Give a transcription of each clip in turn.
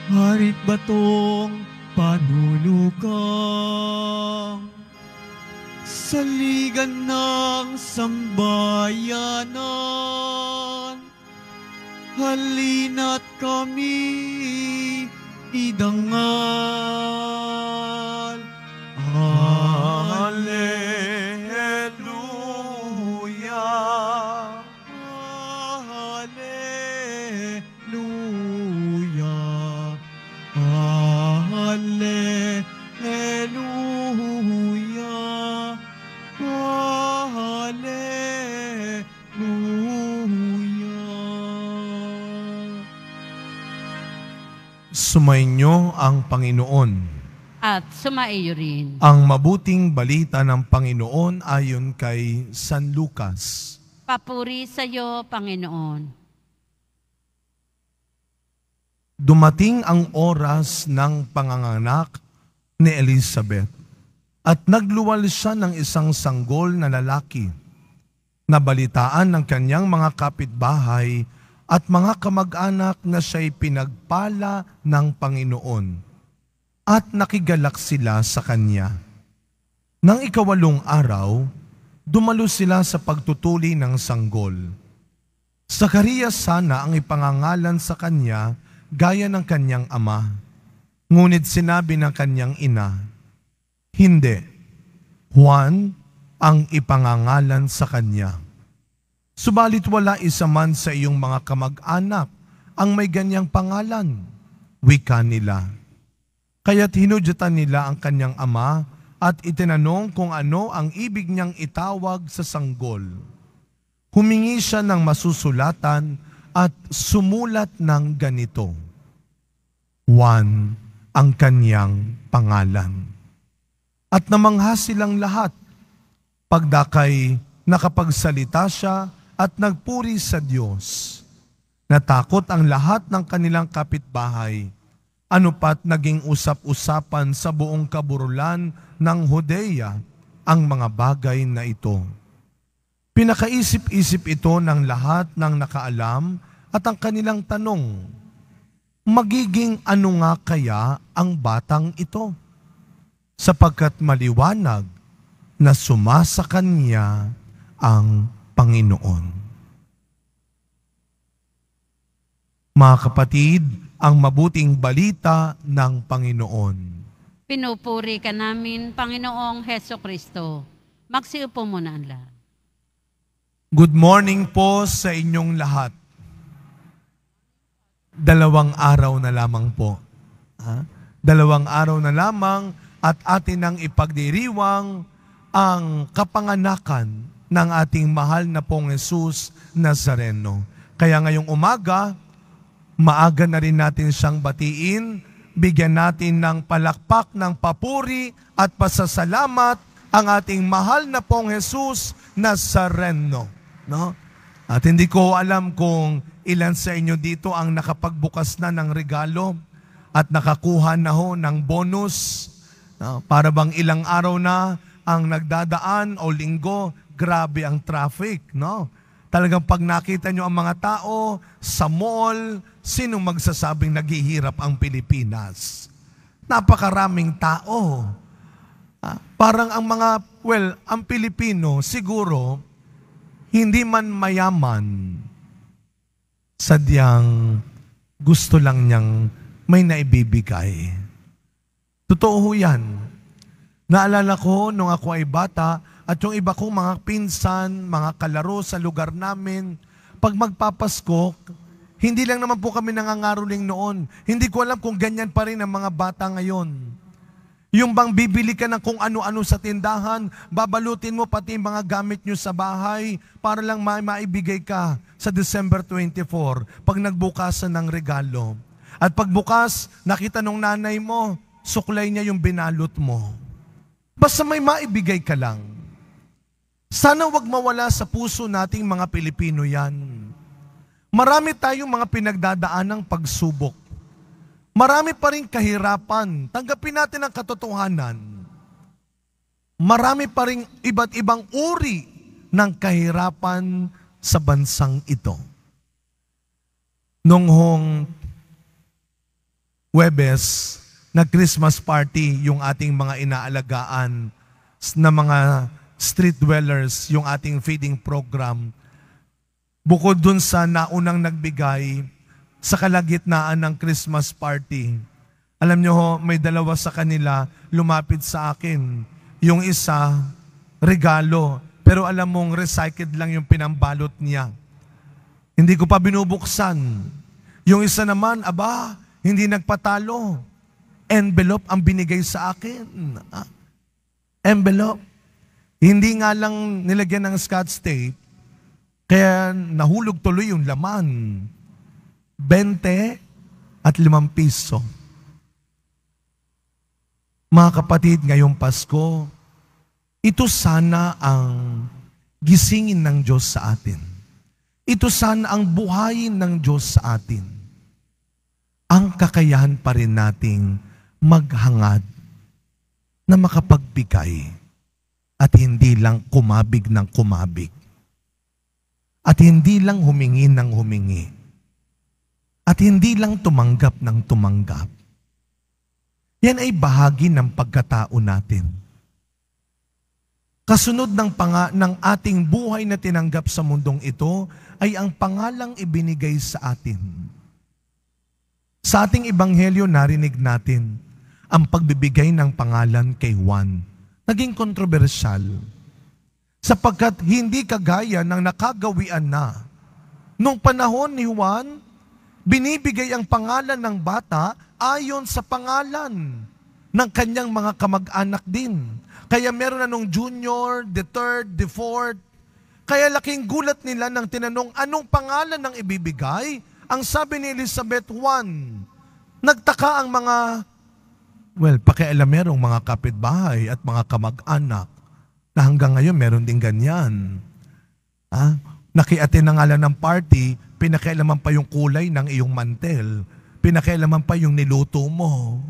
Harit batong panulukang saligan ng sambayanan. Halina't kami idangal. Hallelujah. Hallelujah. Hallelujah. Hallelujah. Sumainyo ang Panginoon. At sumaiyo rin. Ang mabuting balita ng Panginoon ayon kay San Lucas. Papuri sa iyo, Panginoon. Dumating ang oras ng panganganak ni Elizabeth at nagluwal siya ng isang sanggol na lalaki. Nabalitaan ng kanyang mga kapitbahay at mga kamag-anak na siya'y pinagpala ng Panginoon at nakigalak sila sa kanya. Nang ikawalong araw, dumalo sila sa pagtutuli ng sanggol. Zacarias sana ang ipangangalan sa kanya gaya ng kanyang ama. Ngunit sinabi ng kanyang ina, hindi, Juan ang ipangangalan sa kanya. Subalit wala isa man sa iyong mga kamag-anak ang may ganyang pangalan, wika nila. Kaya't hinudyatan nila ang kanyang ama at itinanong kung ano ang ibig niyang itawag sa sanggol. Humingi siya ng masusulatan at sumulat ng ganito, Juan ang kanyang pangalan. At namangha silang lahat. Pagdakay nakapagsalita siya at nagpuri sa Diyos. Natakot ang lahat ng kanilang kapitbahay. Ano pat naging usap-usapan sa buong kaburulan ng Judea ang mga bagay na ito. Pinakaisip-isip ito ng lahat ng nakaalam at ang kanilang tanong, magiging ano nga kaya ang batang ito? Sapagkat maliwanag na sumasa kanya ang Panginoon. Mga kapatid, ang mabuting balita ng Panginoon. Pinupuri ka namin, Panginoong Heso Kristo. Magsiupo muna ang lahat. Good morning po sa inyong lahat. 2 araw na lamang po. 2 araw na lamang at atin nang ipagdiriwang ang kapanganakan ng ating mahal na pong Jesus Nazareno. Kaya ngayong umaga, maaga na rin natin siyang batiin, bigyan natin ng palakpak ng papuri at pasasalamat ang ating mahal na pong Jesus Nazareno. No? At hindi ko alam kung ilan sa inyo dito ang nakapagbukas na ng regalo at nakakuha na ho ng bonus. No? Para bang ilang araw na ang nagdadaan o linggo, grabe ang traffic. No? Talagang pag nakita nyo ang mga tao sa mall, sino magsasabing naghihirap ang Pilipinas? Napakaraming tao. Parang ang mga, ang Pilipino siguro, hindi man mayaman, sadyang gusto lang niyang may naibibigay. Totoo yan. Naalala ko nung ako ay bata, at yung iba kong mga pinsan, mga kalaro sa lugar namin, pag magpapasko, hindi lang naman po kami nangangaroling noon. Hindi ko alam kung ganyan pa rin ang mga bata ngayon. Yung bang bibili ka ng kung ano-ano sa tindahan, babalutin mo pati yung mga gamit nyo sa bahay para lang maibigay ka sa December 24 pag nagbukasan ng regalo. At pagbukas, nakita nung nanay mo, suklay niya yung binalot mo. Basta may maibigay ka lang. Sana wag mawala sa puso nating mga Pilipino yan. Marami tayong mga pinagdadaanang pagsubok. Marami pa rin kahirapan. Tanggapin natin ang katotohanan. Marami pa rin iba't ibang uri ng kahirapan sa bansang ito. Noong Huwebes, nag-Christmas party yung ating mga inaalagaan na mga street dwellers, yung ating feeding program. Bukod dun sa naunang nagbigay sa kalagitnaan ng Christmas party, alam nyo ho, may dalawa sa kanila lumapit sa akin. Yung isa, regalo, pero alam mong recycled lang yung pinambalot niya. Hindi ko pa binubuksan. Yung isa naman, hindi nagpatalo. Envelope ang binigay sa akin. Envelope. Hindi nga lang nilagyan ng Scotch tape, kaya nahulog tuloy yung laman. 20 at 5 piso. Mga kapatid, ngayong Pasko, ito sana ang gisingin ng Diyos sa atin. Ito sana ang buhayin ng Diyos sa atin. Ang kakayahan pa rin nating maghangad na makapagbigay at hindi lang kumabig ng kumabig. At hindi lang humingi ng humingi. At hindi lang tumanggap ng tumanggap. Yan ay bahagi ng pagkatao natin. Kasunod ng ating buhay na tinanggap sa mundong ito ay ang pangalang ibinigay sa atin. Sa ating ebanghelyo narinig natin ang pagbibigay ng pangalan kay Juan. Naging kontrobersyal sapagkat hindi kagaya ng nakagawian na. Nung panahon ni Juan, binibigay ang pangalan ng bata ayon sa pangalan ng kanyang mga kamag-anak din. Kaya meron na nung junior, the third, the fourth. Kaya laking gulat nila nang tinanong anong pangalan ng ibibigay. Ang sabi ni Elizabeth, Juan. Nagtaka ang mga, pakialamerong mga kapitbahay at mga kamag-anak na hanggang ngayon meron din ganyan. Nakiatin na nga lang ng party, pinakialaman pa yung kulay ng iyong mantel. Pinakialaman pa yung niluto mo.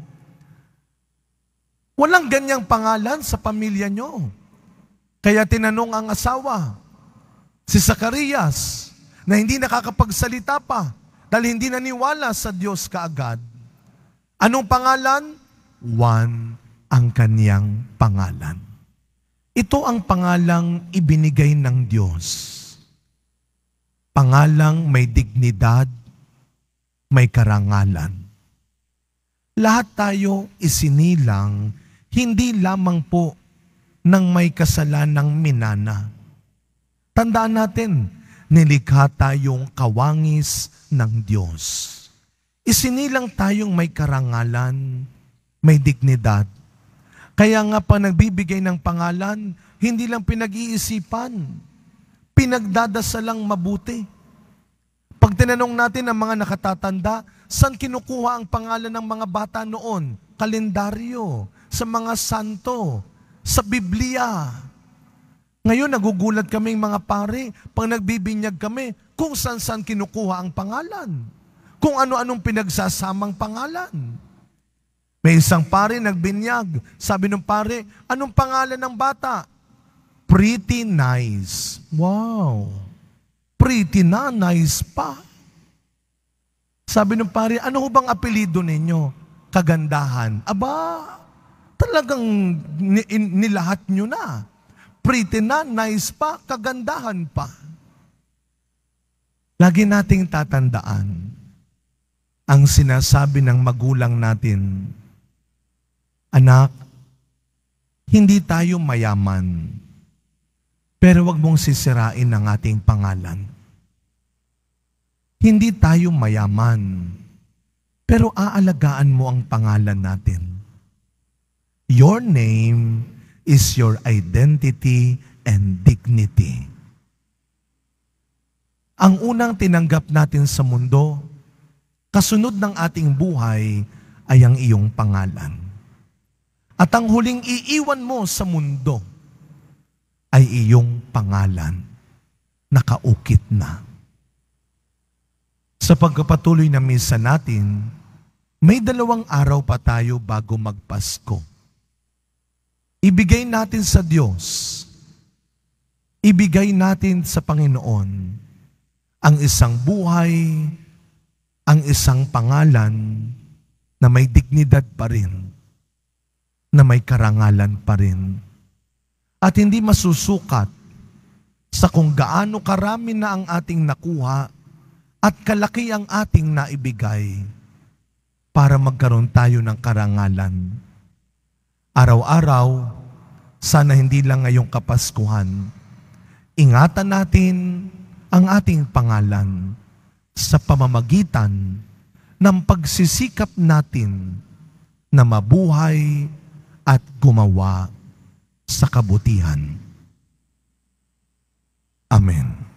Walang ganyang pangalan sa pamilya nyo. Kaya tinanong ang asawa, si Zacarias, na hindi nakakapagsalita pa dahil hindi naniwala sa Diyos kaagad. Anong pangalan? Juan ang kaniyang pangalan. Ito ang pangalang ibinigay ng Diyos. Pangalang may dignidad, may karangalan. Lahat tayo isinilang hindi lamang po ng may kasalanang minana. Tandaan natin, nilikha tayong kawangis ng Diyos. Isinilang tayong may karangalan, may dignidad. Kaya nga pa nagbibigay ng pangalan, hindi lang pinag-iisipan, pinagdadasalang mabuti. Pag tinanong natin ang mga nakatatanda, saan kinukuha ang pangalan ng mga bata noon? Kalendaryo, sa mga santo, sa Biblia. Ngayon, nagugulat kaming mga pare, pag nagbibinyag kami, kung saan-saan kinukuha ang pangalan. Kung ano-anong pinagsasamang pangalan. May isang pare nagbinyag. Sabi ng pare, anong pangalan ng bata? Pretty nice. Wow. Pretty na, nice pa. Sabi ng pare, ano bang apelido ninyo? Kagandahan. Talagang nilahat nyo na. Pretty na, nice pa, kagandahan pa. Lagi nating tatandaan ang sinasabi ng magulang natin, anak, hindi tayo mayaman, pero wag mong sisirain ang ating pangalan. Hindi tayo mayaman, pero aalagaan mo ang pangalan natin. Your name is your identity and dignity. Ang unang tinanggap natin sa mundo, kasunod ng ating buhay, ay ang iyong pangalan. At ang huling iiwan mo sa mundo ay iyong pangalan. Nakaukit na. Sa pagkapatuloy na misa natin, may 2 araw pa tayo bago magpasko. Ibigay natin sa Diyos, ibigay natin sa Panginoon ang isang buhay, ang isang pangalan, na may dignidad pa rin, na may karangalan pa rin. At hindi masusukat sa kung gaano karami na ang ating nakuha at kalaki ang ating naibigay para magkaroon tayo ng karangalan. Araw-araw, sana hindi lang ngayong Kapaskuhan, ingatan natin ang ating pangalan sa pamamagitan ng pagsisikap natin na mabuhay at gumawa sa kabutihan. Amen.